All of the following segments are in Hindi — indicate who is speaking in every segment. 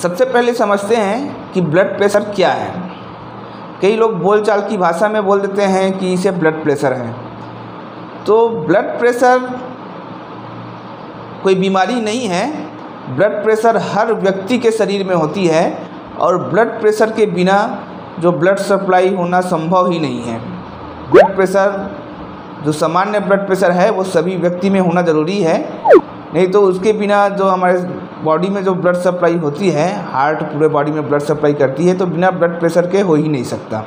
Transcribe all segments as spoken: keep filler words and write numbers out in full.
Speaker 1: सबसे पहले समझते हैं कि ब्लड प्रेशर क्या है। कई लोग बोलचाल की भाषा में बोल देते हैं कि इसे ब्लड प्रेशर है। तो ब्लड प्रेशर कोई बीमारी नहीं है। ब्लड प्रेशर हर व्यक्ति के शरीर में होती है और ब्लड प्रेशर के बिना जो ब्लड सप्लाई होना संभव ही नहीं है। ब्लड प्रेशर जो सामान्य ब्लड प्रेशर है वो सभी व्यक्ति में होना ज़रूरी है, नहीं तो उसके बिना जो हमारे बॉडी में जो ब्लड सप्लाई होती है, हार्ट पूरे बॉडी में ब्लड सप्लाई करती है, तो बिना ब्लड प्रेशर के हो ही नहीं सकता।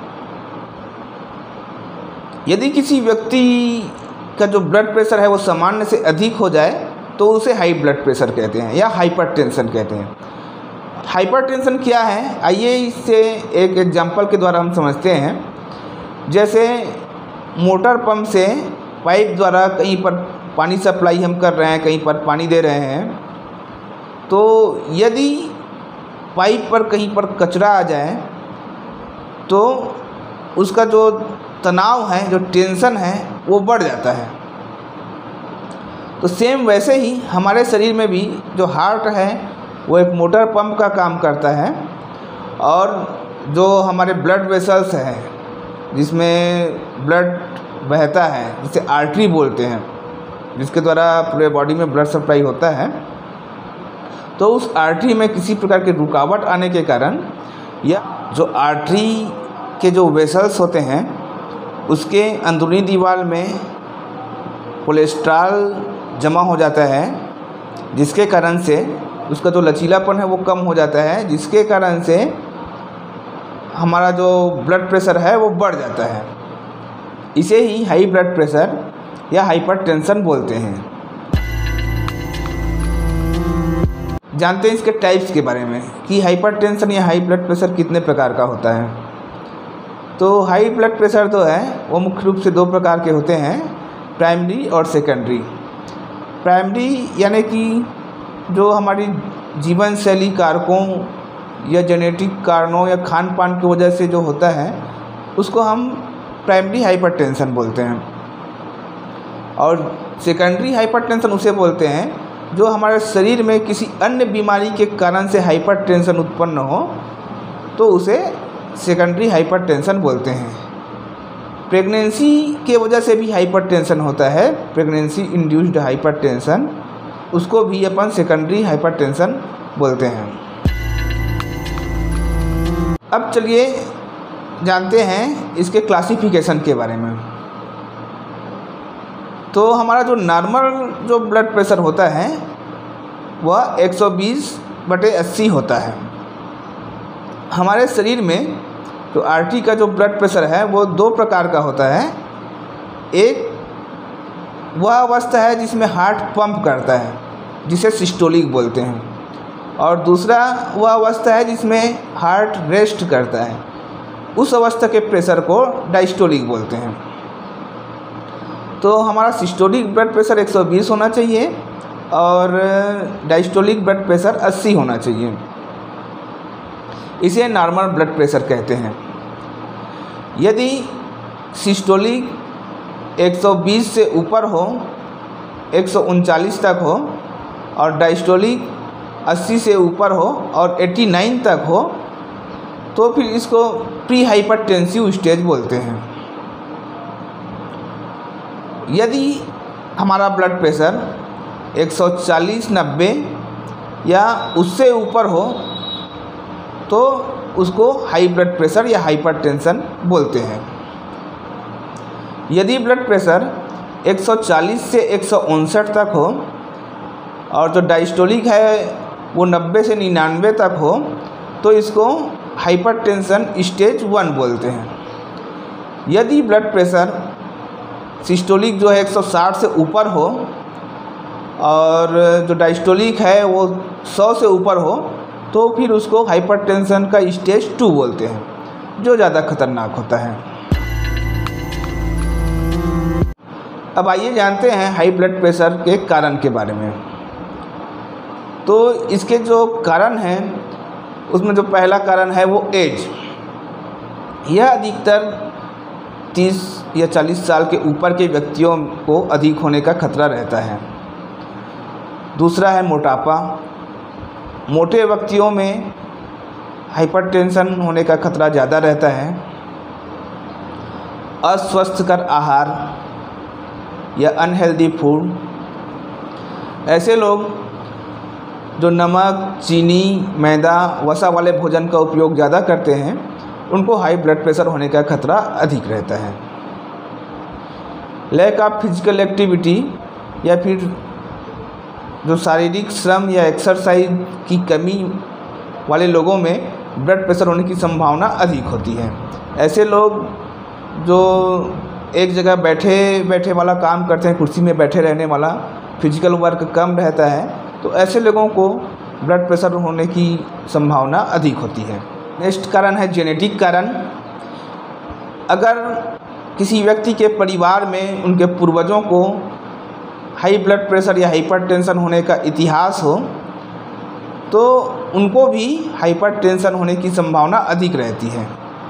Speaker 1: यदि किसी व्यक्ति का जो ब्लड प्रेशर है वो सामान्य से अधिक हो जाए तो उसे हाई ब्लड प्रेशर कहते हैं या हाइपरटेंशन कहते हैं। हाइपरटेंशन क्या है, आइए इससे एक एग्जांपल के द्वारा हम समझते हैं। जैसे मोटर पंप से पाइप द्वारा कहीं पर पानी सप्लाई हम कर रहे हैं, कहीं पर पानी दे रहे हैं, तो यदि पाइप पर कहीं पर कचरा आ जाए तो उसका जो तनाव है, जो टेंशन है, वो बढ़ जाता है। तो सेम वैसे ही हमारे शरीर में भी जो हार्ट है वो एक मोटर पंप का काम करता है और जो हमारे ब्लड वेसल्स हैं जिसमें ब्लड बहता है, जिसे आर्टरी बोलते हैं, जिसके द्वारा पूरे बॉडी में ब्लड सप्लाई होता है, तो उस आर्टरी में किसी प्रकार की रुकावट आने के कारण या जो आर्टरी के जो वेसल्स होते हैं उसके अंदरूनी दीवार में कोलेस्ट्रॉल जमा हो जाता है, जिसके कारण से उसका जो लचीलापन है वो कम हो जाता है, जिसके कारण से हमारा जो ब्लड प्रेशर है वो बढ़ जाता है। इसे ही हाई ब्लड प्रेशर या हाइपरटेंशन बोलते हैं। जानते हैं इसके टाइप्स के बारे में कि हाइपरटेंशन या हाई ब्लड प्रेशर कितने प्रकार का होता है। तो हाई ब्लड प्रेशर तो है वो मुख्य रूप से दो प्रकार के होते हैं, प्राइमरी और सेकेंडरी। प्राइमरी यानी कि जो हमारी जीवन शैली कारकों या जेनेटिक कारणों या खान पान की वजह से जो होता है उसको हम प्राइमरी हाइपरटेंशन बोलते हैं। और सेकेंडरी हाइपरटेंशन उसे बोलते हैं जो हमारे शरीर में किसी अन्य बीमारी के कारण से हाइपरटेंशन उत्पन्न हो, तो उसे सेकेंडरी हाइपरटेंशन बोलते हैं। प्रेगनेंसी के वजह से भी हाइपरटेंशन होता है, प्रेगनेंसी इंड्यूस्ड हाइपरटेंशन, उसको भी अपन सेकेंडरी हाइपरटेंशन बोलते हैं। अब चलिए जानते हैं इसके क्लासिफिकेशन के बारे में। तो हमारा जो नॉर्मल जो ब्लड प्रेशर होता है वह एक सौ बीस बटे अस्सी होता है। हमारे शरीर में जो आर्टरी का जो ब्लड प्रेशर है वो दो प्रकार का होता है। एक वह अवस्था है जिसमें हार्ट पंप करता है, जिसे सिस्टोलिक बोलते हैं, और दूसरा वह अवस्था है जिसमें हार्ट रेस्ट करता है, उस अवस्था के प्रेशर को डायस्टोलिक बोलते हैं। तो हमारा सिस्टोलिक ब्लड प्रेशर एक सौ बीस होना चाहिए और डायस्टोलिक ब्लड प्रेशर अस्सी होना चाहिए। इसे नॉर्मल ब्लड प्रेशर कहते हैं। यदि सिस्टोलिक एक सौ बीस से ऊपर हो, एक सौ उनचालीस तक हो, और डायस्टोलिक अस्सी से ऊपर हो और नवासी तक हो, तो फिर इसको प्री हाइपरटेंसिव स्टेज बोलते हैं। यदि हमारा ब्लड प्रेशर एक सौ चालीस नब्बे या उससे ऊपर हो तो उसको हाई ब्लड प्रेशर या हाइपरटेंशन बोलते हैं। यदि ब्लड प्रेशर एक सौ चालीस से एक सौ उनसठ तक हो और जो डायस्टोलिक है वो नब्बे से निन्यानवे तक हो, तो इसको हाइपरटेंशन स्टेज वन बोलते हैं। यदि ब्लड प्रेशर सिस्टोलिक जो है एक सौ साठ से ऊपर हो और जो डायस्टोलिक है वो सौ से ऊपर हो, तो फिर उसको हाइपरटेंशन का स्टेज टू बोलते हैं, जो ज़्यादा खतरनाक होता है। अब आइए जानते हैं हाई ब्लड प्रेशर के कारण के बारे में। तो इसके जो कारण हैं उसमें जो पहला कारण है वो एज। यह अधिकतर तीस या चालीस साल के ऊपर के व्यक्तियों को अधिक होने का खतरा रहता है। दूसरा है मोटापा। मोटे व्यक्तियों में हाइपरटेंशन होने का खतरा ज़्यादा रहता है। अस्वस्थकर आहार या अनहेल्दी फूड, ऐसे लोग जो नमक, चीनी, मैदा, वसा वाले भोजन का उपयोग ज़्यादा करते हैं, उनको हाई ब्लड प्रेशर होने का खतरा अधिक रहता है। लैक ऑफ फिजिकल एक्टिविटी या फिर जो शारीरिक श्रम या एक्सरसाइज की कमी वाले लोगों में ब्लड प्रेशर होने की संभावना अधिक होती है। ऐसे लोग जो एक जगह बैठे बैठे वाला काम करते हैं, कुर्सी में बैठे रहने वाला, फिजिकल वर्क कम रहता है, तो ऐसे लोगों को ब्लड प्रेशर होने की संभावना अधिक होती है। नेक्स्ट कारण है जेनेटिक कारण। अगर किसी व्यक्ति के परिवार में उनके पूर्वजों को हाई ब्लड प्रेशर या हाइपरटेंशन होने का इतिहास हो, तो उनको भी हाइपरटेंशन होने की संभावना अधिक रहती है।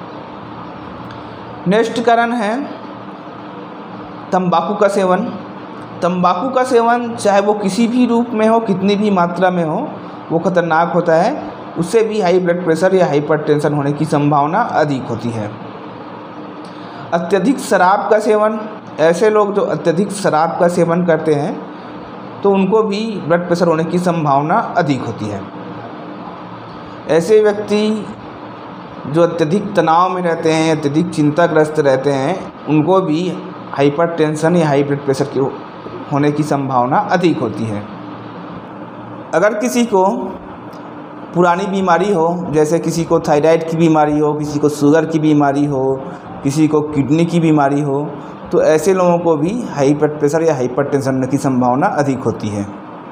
Speaker 1: नेक्स्ट कारण है तंबाकू का सेवन। तंबाकू का सेवन चाहे वो किसी भी रूप में हो, कितनी भी मात्रा में हो, वो खतरनाक होता है। उससे भी हाई ब्लड प्रेशर या हाइपरटेंशन होने की संभावना अधिक होती है। अत्यधिक शराब का सेवन, ऐसे लोग जो अत्यधिक शराब का सेवन करते हैं, तो उनको भी ब्लड प्रेशर होने की संभावना अधिक होती है। ऐसे व्यक्ति जो अत्यधिक तनाव में रहते हैं, अत्यधिक चिंताग्रस्त रहते हैं, उनको भी हाइपरटेंशन या हाई ब्लड प्रेशर की होने की संभावना अधिक होती है। अगर किसी को पुरानी बीमारी हो, जैसे किसी को थायराइड की बीमारी हो, किसी को शुगर की बीमारी हो, किसी को किडनी की बीमारी हो, तो ऐसे लोगों को भी हाई ब्लड प्रेशर या हाइपरटेंशन होने की संभावना अधिक होती है।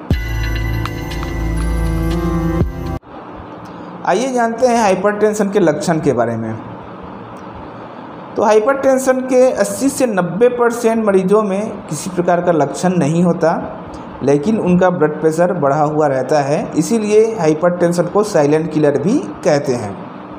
Speaker 1: आइए जानते हैं हाइपरटेंशन के लक्षण के बारे में। तो हाइपरटेंशन के अस्सी से नब्बे परसेंट मरीजों में किसी प्रकार का लक्षण नहीं होता, लेकिन उनका ब्लड प्रेशर बढ़ा हुआ रहता है। इसीलिए हाइपरटेंशन को साइलेंट किलर भी कहते हैं।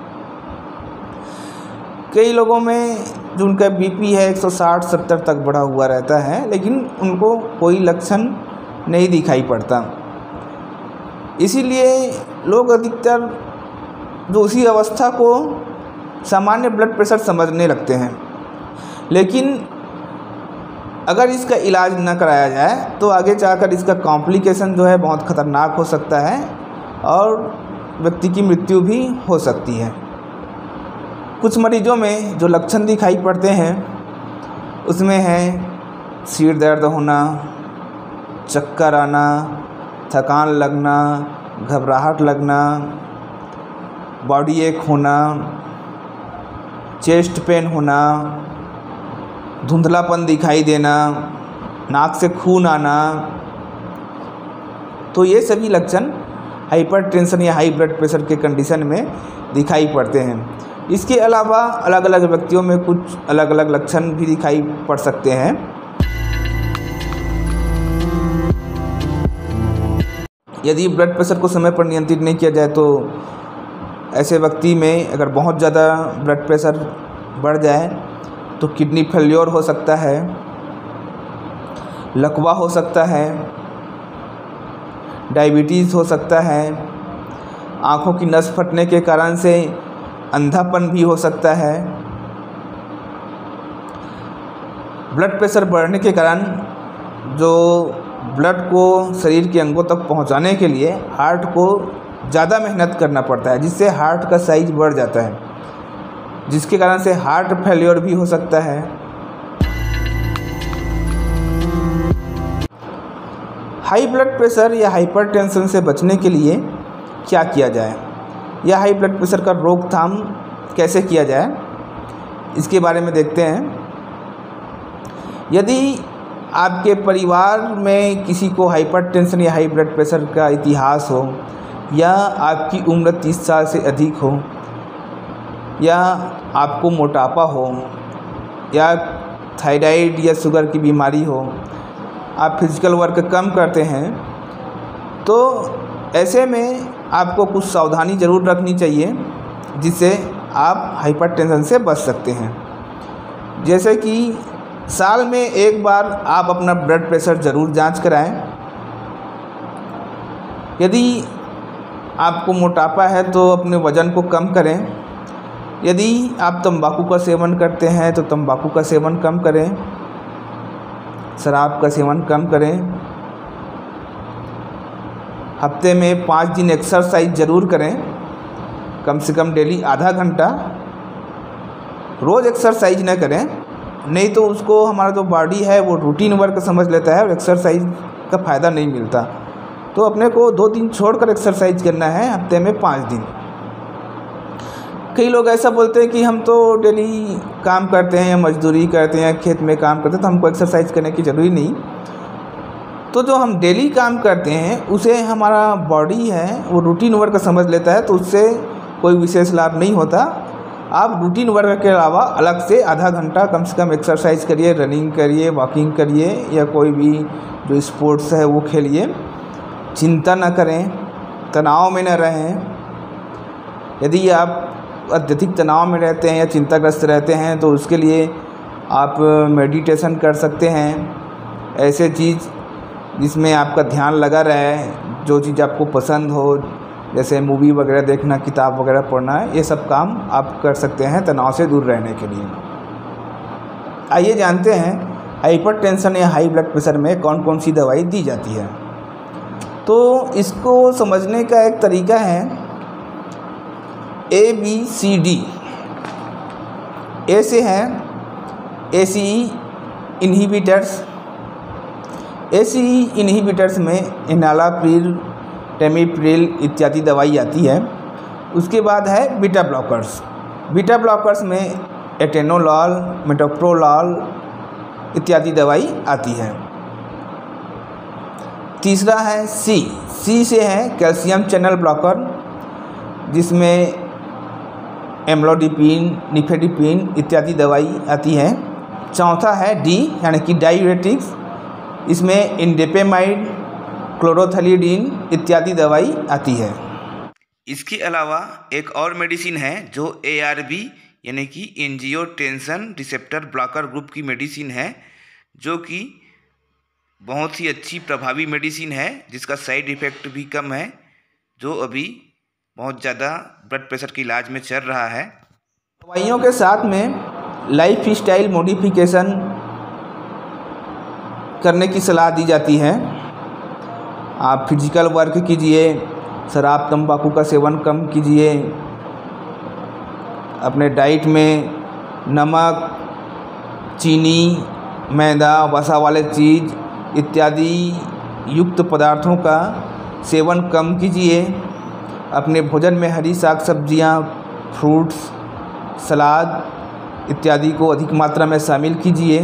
Speaker 1: कई लोगों में जो उनका बीपी है एक सौ साठ सत्तर तक बढ़ा हुआ रहता है, लेकिन उनको कोई लक्षण नहीं दिखाई पड़ता। इसीलिए लोग अधिकतर जो उसी अवस्था को सामान्य ब्लड प्रेशर समझने लगते हैं। लेकिन अगर इसका इलाज न कराया जाए तो आगे जाकर इसका कॉम्प्लिकेशन जो है बहुत ख़तरनाक हो सकता है और व्यक्ति की मृत्यु भी हो सकती है। कुछ मरीजों में जो लक्षण दिखाई पड़ते हैं उसमें है सिर दर्द होना, चक्कर आना, थकान लगना, घबराहट लगना, बॉडी एक होना, चेस्ट पेन होना, धुंधलापन दिखाई देना, नाक से खून आना। तो ये सभी लक्षण हाइपरटेंशन या हाई ब्लड प्रेशर के कंडीशन में दिखाई पड़ते हैं। इसके अलावा अलग अलग व्यक्तियों में कुछ अलग अलग लक्षण भी दिखाई पड़ सकते हैं। यदि ब्लड प्रेशर को समय पर नियंत्रित नहीं किया जाए तो ऐसे व्यक्ति में अगर बहुत ज़्यादा ब्लड प्रेशर बढ़ जाए तो किडनी फेल्योर हो सकता है, लकवा हो सकता है, डायबिटीज़ हो सकता है, आँखों की नस फटने के कारण से अंधापन भी हो सकता है। ब्लड प्रेशर बढ़ने के कारण जो ब्लड को शरीर के अंगों तक पहुंचाने के लिए हार्ट को ज़्यादा मेहनत करना पड़ता है, जिससे हार्ट का साइज बढ़ जाता है, जिसके कारण से हार्ट फेल्योर भी हो सकता है। हाई ब्लड प्रेशर या हाइपरटेंशन से बचने के लिए क्या किया जाए या हाई ब्लड प्रेशर का रोकथाम कैसे किया जाए, इसके बारे में देखते हैं। यदि आपके परिवार में किसी को हाइपरटेंशन या हाई ब्लड प्रेशर का इतिहास हो, या आपकी उम्र तीस साल से अधिक हो, या आपको मोटापा हो, या थायराइड या शुगर की बीमारी हो, आप फिजिकल वर्क कम करते हैं, तो ऐसे में आपको कुछ सावधानी ज़रूर रखनी चाहिए जिससे आप हाइपरटेंशन से बच सकते हैं। जैसे कि साल में एक बार आप अपना ब्लड प्रेशर ज़रूर जांच कराएं। यदि आपको मोटापा है तो अपने वज़न को कम करें। यदि आप तंबाकू का सेवन करते हैं तो तंबाकू का सेवन कम करें, शराब का सेवन कम करें। हफ्ते में पाँच दिन एक्सरसाइज ज़रूर करें, कम से कम डेली आधा घंटा। रोज़ एक्सरसाइज न करें, नहीं तो उसको हमारा जो बॉडी है वो रूटीन वर्क समझ लेता है और एक्सरसाइज का फ़ायदा नहीं मिलता। तो अपने को दो दिन छोड़कर एक्सरसाइज करना है, हफ्ते में पाँच दिन। कई लोग ऐसा बोलते हैं कि हम तो डेली काम करते हैं या मजदूरी करते हैं, खेत में काम करते हैं, तो हमको एक्सरसाइज करने की ज़रूरी नहीं। तो जो हम डेली काम करते हैं उसे हमारा बॉडी है वो रूटीन वर्क समझ लेता है, तो उससे कोई विशेष लाभ नहीं होता। आप रूटीन वर्क के अलावा अलग से आधा घंटा कम से कम एक्सरसाइज करिए, रनिंग करिए, वॉकिंग करिए या कोई भी जो स्पोर्ट्स है वो खेलिए। चिंता न करें, तनाव में न रहें। यदि आप अत्यधिक तनाव में रहते हैं या चिंताग्रस्त रहते हैं तो उसके लिए आप मेडिटेशन कर सकते हैं। ऐसे चीज़ जिसमें आपका ध्यान लगा रहे, जो चीज़ आपको पसंद हो, जैसे मूवी वगैरह देखना, किताब वगैरह पढ़ना, ये सब काम आप कर सकते हैं तनाव से दूर रहने के लिए। आइए जानते हैं हाइपरटेंशन या हाई ब्लड प्रेशर में कौन कौन सी दवाई दी जाती है। तो इसको समझने का एक तरीका है A B C D. A से है A C E inhibitors. A C E inhibitors में एनालाप्रिल, टेमिप्रिल इत्यादि दवाई आती है। उसके बाद है बीटा ब्लॉकर्स। बीटा ब्लॉकर्स में एटेनोलॉल, मेटोप्रोलॉल इत्यादि दवाई आती है। तीसरा है सी। सी से है कैल्शियम चैनल ब्लॉकर, जिसमें एम्लोडिपिन, निफेडिपिन इत्यादि दवाई आती है। चौथा है डी यानी कि डायूरेटिक्स। इसमें इंडेपेमाइड, क्लोरोथैलिडीन इत्यादि दवाई आती है। इसके अलावा एक और मेडिसिन है जो ए आर बी यानी कि एंजियोटेंसिन रिसेप्टर ब्लॉकर ग्रुप की मेडिसिन है, जो कि बहुत ही अच्छी प्रभावी मेडिसिन है, जिसका साइड इफ़ेक्ट भी कम है, जो अभी बहुत ज़्यादा ब्लड प्रेशर के इलाज में चल रहा है। दवाइयों के साथ में लाइफ स्टाइल मॉडिफिकेशन करने की सलाह दी जाती है। आप फिजिकल वर्क कीजिए, शराब तंबाकू का सेवन कम कीजिए, अपने डाइट में नमक, चीनी, मैदा, वसा वाले चीज़ इत्यादि युक्त पदार्थों का सेवन कम कीजिए। अपने भोजन में हरी साग सब्जियां, फ्रूट्स, सलाद इत्यादि को अधिक मात्रा में शामिल कीजिए।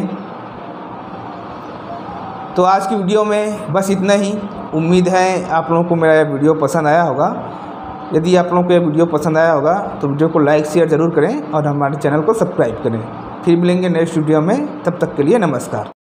Speaker 1: तो आज की वीडियो में बस इतना ही। उम्मीद है आप लोगों को मेरा यह वीडियो पसंद आया होगा। यदि आप लोगों को यह वीडियो पसंद आया होगा तो वीडियो को लाइक शेयर ज़रूर करें और हमारे चैनल को सब्सक्राइब करें। फिर मिलेंगे नेक्स्ट वीडियो में, तब तक के लिए नमस्कार।